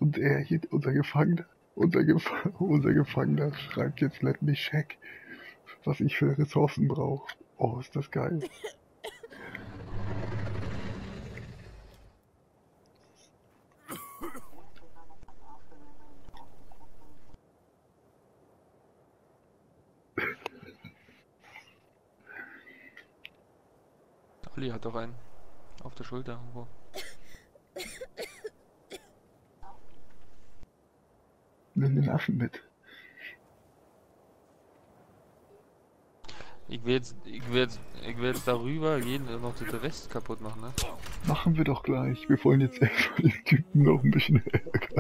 Und er hier, unser Gefangener schreibt jetzt Let me check, was ich für Ressourcen brauche. Oh, ist das geil. Olli hat doch einen. Auf der Schulter irgendwo. Nimm den Affen mit. Ich will jetzt darüber gehen und noch den Rest kaputt machen, ne? Machen wir doch gleich. Wir wollen jetzt erstmal den Typen noch ein bisschen ärgern.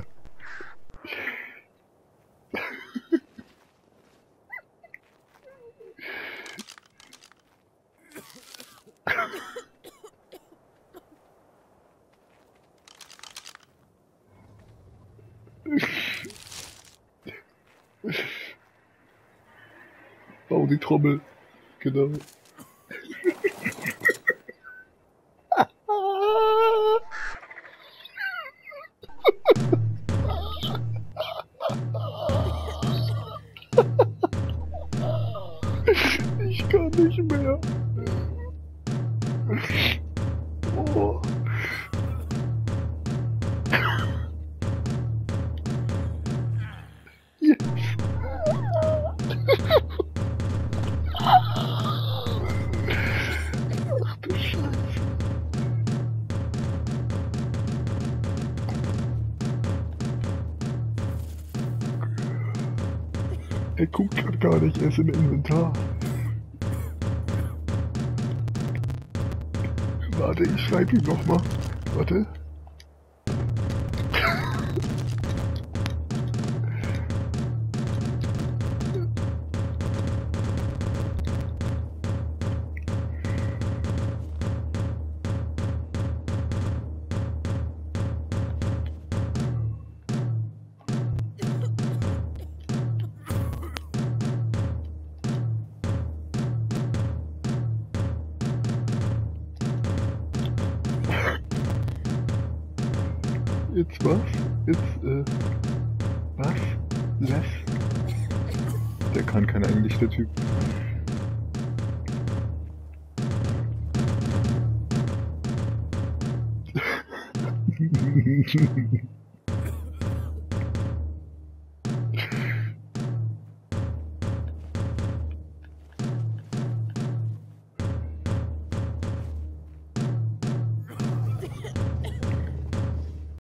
Bau die Trommel. Genau. Ich kann nicht mehr. Oh. Yes. Ach du Scheiße. Er guckt grad gar nicht, er ist im Inventar. Warte, ich schreibe ihm nochmal. Warte. Jetzt was? Jetzt, was? Les? Der kann kein Englisch, der Typ.